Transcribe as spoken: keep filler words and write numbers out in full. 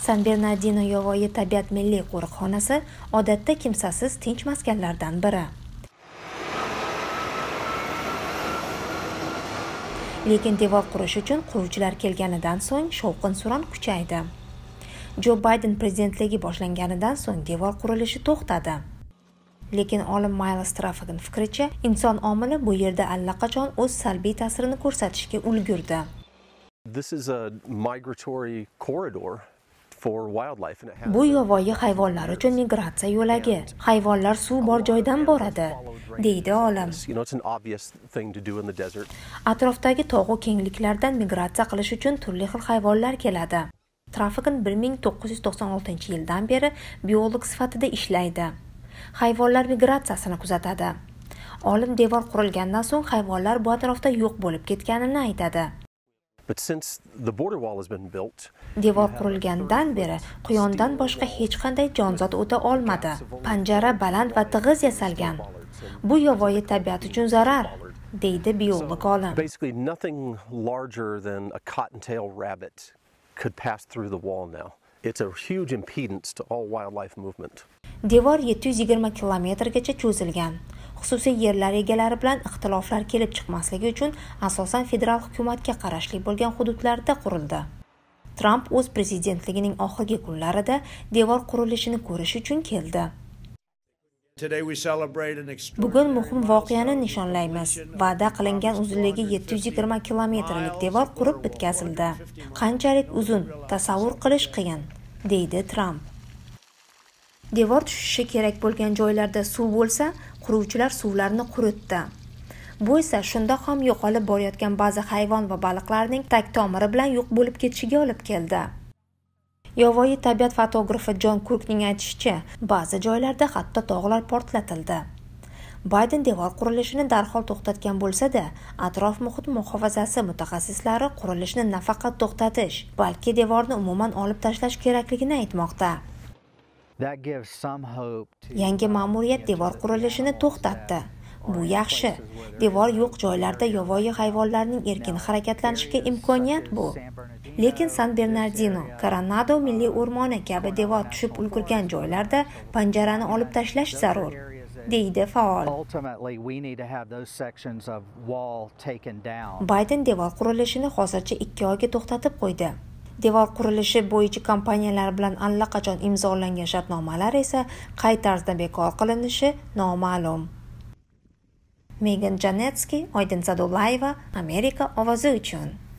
San Bernardino yovvoyi tabiat milliy qo'riqxonasi odatda kimsasiz tinch maskanlardan biri. Lekin devor qurish uchun quruvchilar kelganidan so'ng shovqin-suron kuchaydi. Jo Bayden prezidentligi boshlanganidan so'ng devor qurilishi to'xtadi. Lekin olim Miles Trampning fikricha, inson omili bu yerda allaqachon o'z salbiy ta'sirini ko'rsatishga ulgurdi. This is a migratory corridor for wildlife. Bu yovvoyi hayvonlar uchun migratsiya yo'lagi. Hayvonlar suv bor joydan boradi, deydi olim. Atrofdagi tog'u kengliklardan migratsiya qilish uchun turli xil hayvonlar keladi. Trampning bir ming to'qqiz yuz to'qson oltinchi yildan beri biolog sifatida ishlaydi. Hayvonlar migratsiyasini kuzatadi. Olim devor qurilgandan so'ng hayvonlar bu atrofda yo'q bo'lib ketganini aytadi. Devor qurilgandan beri quyondan boshqa hech qanday jonzot o'ta olmadi. Panjara baland va tig'iz yasalgan. Bu yovvoyi tabiat uchun zarar, deydi biolog olim. Basically nothing larger than a cottontail rabbit could pass through the wall now. It's a huge impedance to all wildlife movement. Devor yetti yuz yigirma kilometrgacha cho'zilgan. Xususiy yerlar egalari bilan ixtiloflar kelib chiqmasligi uchun asosan federal hukumatga qarashli bo'lgan hududlarda qurildi. Tramp o'z prezidentligining oxirgi kunlarida devor qurilishini ko'rish uchun keldi. Bugun muhim voqeani nishonlaymiz. Va'da qilingan uzunligi yetti yuz yigirma kilometrlik devor qurib bitkazildi. Qanchalik uzun, tasavvur qilish qiyin, deydi Tramp. Devor tushishi kerak bo'lgan joylarda suv bo'lsa, quruvchilar suvlarni quritdi. Bu esa shunda ham yo'qolib borayotgan ba'zi hayvon va baliqlarning tag tomiri bilan yo'q bo'lib ketishiga olib keldi. Yovvoyi tabiat fotografi Jon Kurkning aytishicha, ba'zi joylarda hatto tog'lar portlatildi. Bayden devor qurilishini darhol to'xtatgan bo'lsa-da, atrof-muhit muhofazasi mutaxassislari qurilishni nafaqat to'xtatish, balki devorni umuman olib tashlash kerakligini aytmoqda. Yangi ma'muriyat devor qurilishini to'xtatdi. Bu yaxshi. Devor yo'q joylarda yovvoyi hayvonlarning erkin harakatlanishiga imkoniyat bu. Lekin San Bernardino, Coronado milliy o'rmoni kabi devor tushib ulgurgan joylarda panjarani olib tashlash zarur, deydi faol. Bayden devor qurilishini hozircha ikki oyga to'xtatib qo'ydi. Devor qurilishi bo'yicha kompaniyalar bilan allaqachon imzolangan shartnomalar esa qay tarzda bekor qilinishi noma'lum. Megan Janetski, Oydin Sadulayeva, Amerika ovozi uchun.